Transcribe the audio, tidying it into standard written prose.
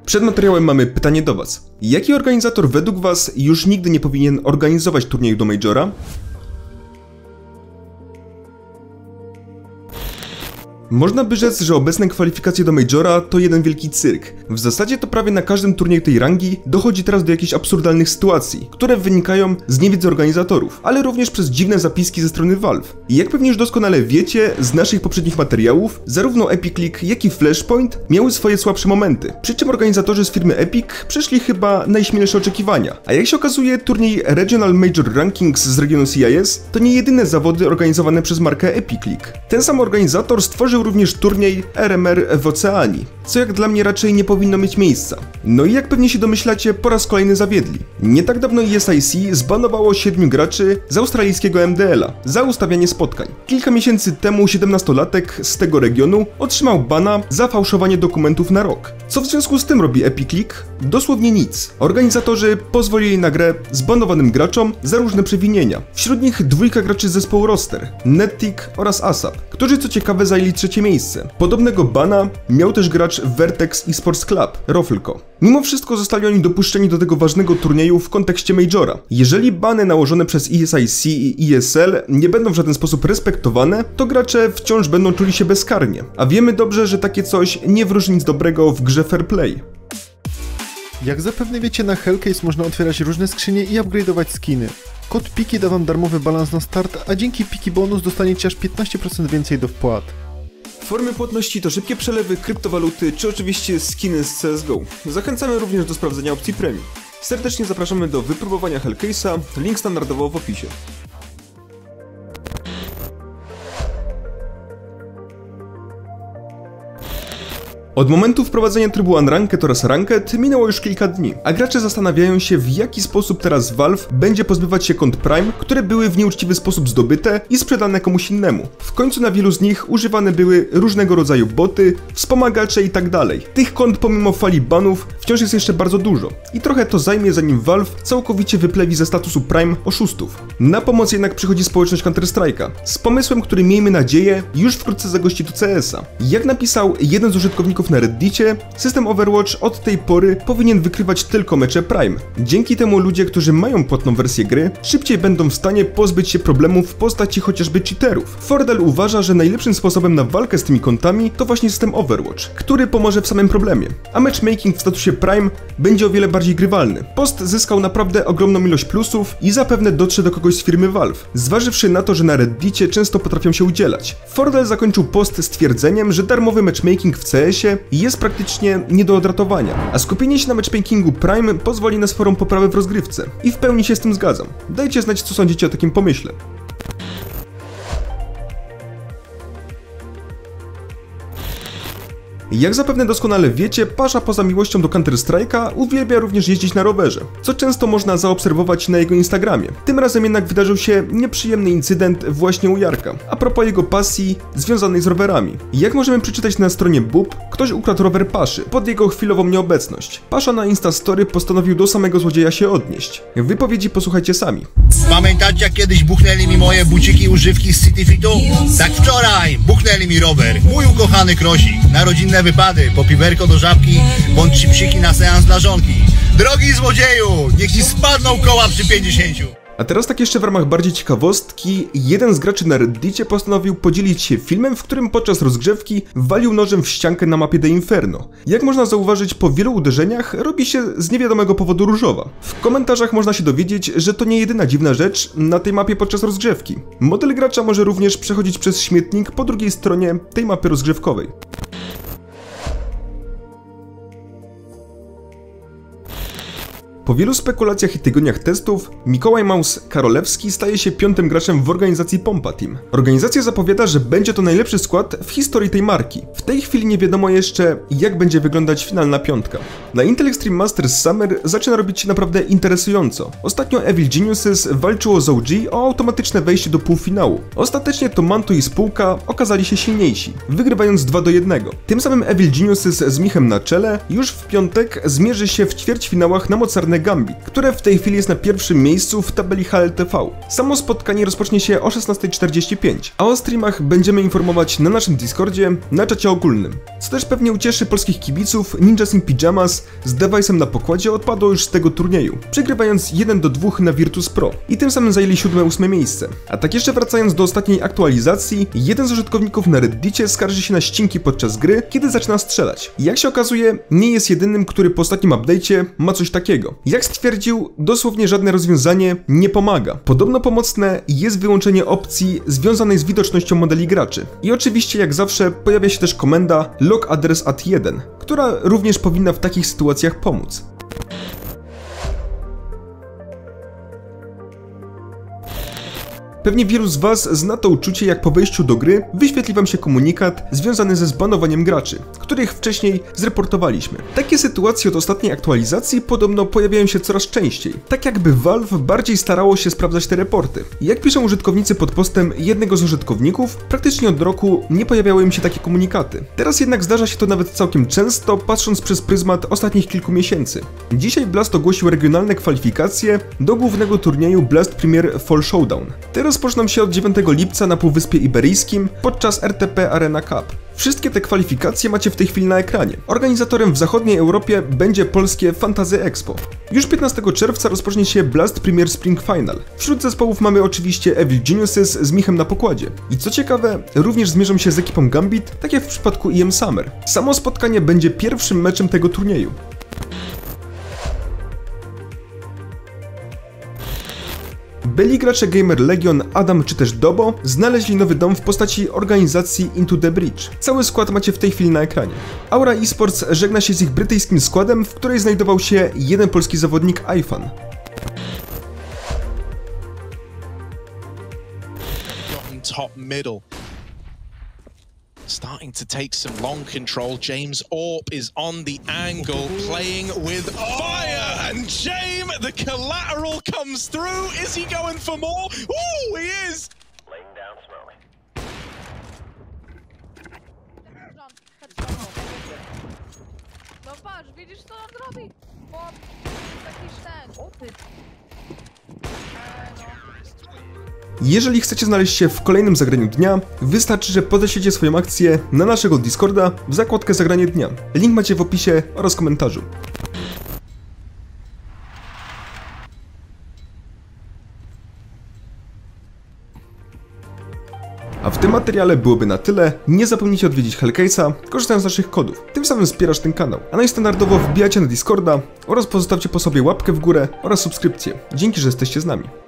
Przed materiałem mamy pytanie do Was. Jaki organizator według Was już nigdy nie powinien organizować turnieju do Majora? Można by rzec, że obecne kwalifikacje do Majora to jeden wielki cyrk. W zasadzie to prawie na każdym turnieju tej rangi dochodzi teraz do jakichś absurdalnych sytuacji, które wynikają z niewiedzy organizatorów, ale również przez dziwne zapiski ze strony Valve. I jak pewnie już doskonale wiecie z naszych poprzednich materiałów, zarówno Epic League, jak i Flashpoint miały swoje słabsze momenty. Przy czym organizatorzy z firmy Epic przeszli chyba najśmielsze oczekiwania. A jak się okazuje, turniej Regional Major Rankings z regionu CIS to nie jedyne zawody organizowane przez markę Epic League. Ten sam organizator stworzył również turniej RMR w Oceanii, co jak dla mnie raczej nie powinno mieć miejsca. No i jak pewnie się domyślacie, po raz kolejny zawiedli. Nie tak dawno ESIC zbanowało 7 graczy z australijskiego MDL-a za ustawianie spotkań. Kilka miesięcy temu 17-latek z tego regionu otrzymał bana za fałszowanie dokumentów na rok. Co w związku z tym robi Epic League? Dosłownie nic. Organizatorzy pozwolili na grę zbanowanym graczom za różne przewinienia. Wśród nich dwójka graczy z zespołu Roster, Nettic oraz ASAP, którzy co ciekawe zajęli trzecie miejsce. Podobnego bana miał też gracz Vertex Esports Club, Roflco. Mimo wszystko zostali oni dopuszczeni do tego ważnego turnieju w kontekście Majora. Jeżeli bany nałożone przez ESIC i ESL nie będą w żaden sposób respektowane, to gracze wciąż będą czuli się bezkarnie. A wiemy dobrze, że takie coś nie wróży nic dobrego w grze fair play. Jak zapewne wiecie, na Hellcase można otwierać różne skrzynie i upgrade'ować skiny. Kod Piki da wam darmowy balans na start, a dzięki Piki bonus dostaniecie aż 15% więcej do wpłat. Formy płatności to szybkie przelewy, kryptowaluty czy oczywiście skiny z CSGO. Zachęcamy również do sprawdzenia opcji premium. Serdecznie zapraszamy do wypróbowania Hellcase'a, link standardowo w opisie. Od momentu wprowadzenia trybu Unranked oraz Ranked minęło już kilka dni, a gracze zastanawiają się, w jaki sposób teraz Valve będzie pozbywać się kont Prime, które były w nieuczciwy sposób zdobyte i sprzedane komuś innemu. W końcu na wielu z nich używane były różnego rodzaju boty, wspomagacze i tak dalej. Tych kont pomimo fali banów wciąż jest jeszcze bardzo dużo i trochę to zajmie, zanim Valve całkowicie wyplewi ze statusu Prime oszustów. Na pomoc jednak przychodzi społeczność Counter-Strike'a z pomysłem, który miejmy nadzieję już wkrótce zagości do CS-a. Jak napisał jeden z użytkowników na Reddicie, system Overwatch od tej pory powinien wykrywać tylko mecze Prime. Dzięki temu ludzie, którzy mają płatną wersję gry, szybciej będą w stanie pozbyć się problemów w postaci chociażby cheaterów. Fordel uważa, że najlepszym sposobem na walkę z tymi kontami to właśnie system Overwatch, który pomoże w samym problemie, a matchmaking w statusie Prime będzie o wiele bardziej grywalny. Post zyskał naprawdę ogromną ilość plusów i zapewne dotrze do kogoś z firmy Valve, zważywszy na to, że na Reddicie często potrafią się udzielać. Fordel zakończył post stwierdzeniem, że darmowy matchmaking w CS-ie jest praktycznie nie do odratowania, a skupienie się na matchmakingu Prime pozwoli na sporą poprawę w rozgrywce. I w pełni się z tym zgadzam. Dajcie znać, co sądzicie o takim pomyśle. Jak zapewne doskonale wiecie, Pasza poza miłością do Counter-Strike'a uwielbia również jeździć na rowerze, co często można zaobserwować na jego Instagramie. Tym razem jednak wydarzył się nieprzyjemny incydent właśnie u Jarka, a propos jego pasji związanej z rowerami. Jak możemy przeczytać na stronie BUB, ktoś ukradł rower Paszy pod jego chwilową nieobecność. Pasza na Instastory postanowił do samego złodzieja się odnieść. Wypowiedzi posłuchajcie sami. Pamiętacie, jak kiedyś buchnęli mi moje buciki używki z City Fitu? Tak wczoraj buchnęli mi rower, mój ukochany krosik, na rodzinne wypady, po piwerko do żabki, bądź chipsiki na seans dla żonki. Drogi złodzieju, niech ci spadną koła przy 50. A teraz tak jeszcze w ramach bardziej ciekawostki, jeden z graczy na Reddicie postanowił podzielić się filmem, w którym podczas rozgrzewki walił nożem w ściankę na mapie The Inferno. Jak można zauważyć, po wielu uderzeniach robi się z niewiadomego powodu różowa. W komentarzach można się dowiedzieć, że to nie jedyna dziwna rzecz na tej mapie podczas rozgrzewki. Model gracza może również przechodzić przez śmietnik po drugiej stronie tej mapy rozgrzewkowej. Po wielu spekulacjach i tygodniach testów, Mikołaj Maus-Karolewski staje się 5. graczem w organizacji Pompa Team. Organizacja zapowiada, że będzie to najlepszy skład w historii tej marki. W tej chwili nie wiadomo jeszcze, jak będzie wyglądać finalna piątka. Na Intel Extreme Masters Summer zaczyna robić się naprawdę interesująco. Ostatnio Evil Geniuses walczyło z OG o automatyczne wejście do półfinału. Ostatecznie to Manto i spółka okazali się silniejsi, wygrywając 2-1. Tym samym Evil Geniuses z Michem na czele już w piątek zmierzy się w ćwierćfinałach na mocarnego drużynę Gambit, które w tej chwili jest na pierwszym miejscu w tabeli HLTV. Samo spotkanie rozpocznie się o 16:45, a o streamach będziemy informować na naszym Discordzie, na czacie ogólnym. Co też pewnie ucieszy polskich kibiców, Ninjas in Pyjamas z Device'em na pokładzie odpadło już z tego turnieju, przegrywając 1-2 na Virtus Pro i tym samym zajęli 7-8 miejsce. A tak jeszcze wracając do ostatniej aktualizacji, jeden z użytkowników na Reddicie skarży się na ścinki podczas gry, kiedy zaczyna strzelać. I jak się okazuje, nie jest jedynym, który po ostatnim update'cie ma coś takiego. Jak stwierdził, dosłownie żadne rozwiązanie nie pomaga. Podobno pomocne jest wyłączenie opcji związanej z widocznością modeli graczy. I oczywiście jak zawsze pojawia się też komenda log address at 1, która również powinna w takich sytuacjach pomóc. Pewnie wielu z Was zna to uczucie, jak po wejściu do gry wyświetli Wam się komunikat związany ze zbanowaniem graczy, których wcześniej zreportowaliśmy. Takie sytuacje od ostatniej aktualizacji podobno pojawiają się coraz częściej, tak jakby Valve bardziej starało się sprawdzać te reporty. Jak piszą użytkownicy pod postem jednego z użytkowników, praktycznie od roku nie pojawiały im się takie komunikaty. Teraz jednak zdarza się to nawet całkiem często, patrząc przez pryzmat ostatnich kilku miesięcy. Dzisiaj Blast ogłosił regionalne kwalifikacje do głównego turnieju Blast Premier Fall Showdown. Rozpoczną się od 9 lipca na Półwyspie Iberyjskim podczas RTP Arena Cup. Wszystkie te kwalifikacje macie w tej chwili na ekranie. Organizatorem w zachodniej Europie będzie polskie Fantasy Expo. Już 15 czerwca rozpocznie się Blast Premier Spring Final. Wśród zespołów mamy oczywiście Evil Geniuses z Michem na pokładzie. I co ciekawe, również zmierzą się z ekipą Gambit, tak jak w przypadku EM Summer. Samo spotkanie będzie pierwszym meczem tego turnieju. Byli gracze Gamer Legion, Adam czy też Dobo znaleźli nowy dom w postaci organizacji Into the Breach. Cały skład macie w tej chwili na ekranie. Aura Esports żegna się z ich brytyjskim składem, w której znajdował się jeden polski zawodnik iFan. Starting to take some long control. James Orp is on the angle, playing with fire, and James, the collateral comes through. Is he going for more? Ooh, he is! Laying down smoke. No patrz, widzisz co on robi? Chłop, jakiś ten, opyt. Jeżeli chcecie znaleźć się w kolejnym zagraniu dnia, wystarczy, że podeślecie swoją akcję na naszego Discorda w zakładkę Zagranie Dnia. Link macie w opisie oraz komentarzu. A w tym materiale byłoby na tyle. Nie zapomnijcie odwiedzić Hellcase'a, korzystając z naszych kodów. Tym samym wspierasz ten kanał. A najstandardowo wbijajcie na Discorda oraz pozostawcie po sobie łapkę w górę oraz subskrypcję. Dzięki, że jesteście z nami.